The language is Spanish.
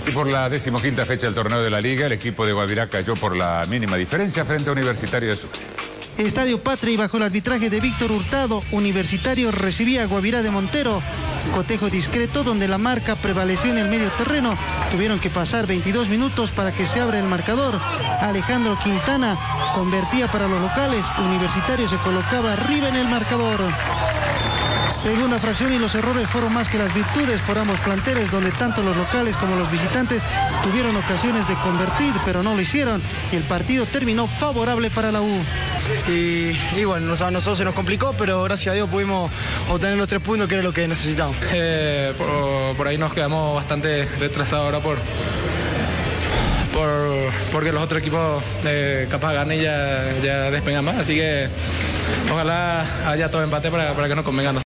Y por la 15ª fecha del torneo de la Liga, el equipo de Guavirá cayó por la mínima diferencia frente a Universitario de Sucre. Estadio Patria y bajo el arbitraje de Víctor Hurtado, Universitario recibía a Guavirá de Montero. Cotejo discreto donde la marca prevaleció en el medio terreno. Tuvieron que pasar 22 minutos para que se abra el marcador. Alejandro Quintana convertía para los locales. Universitario se colocaba arriba en el marcador. Segunda fracción y los errores fueron más que las virtudes por ambos planteles, donde tanto los locales como los visitantes tuvieron ocasiones de convertir, pero no lo hicieron, y el partido terminó favorable para la U. Y bueno, a nosotros se nos complicó, pero gracias a Dios pudimos obtener los 3 puntos, que era lo que necesitábamos. Por ahí nos quedamos bastante retrasados ahora porque los otros equipos capaz ganen y ya despegan más, así que ojalá haya todo empate para que nos convenga.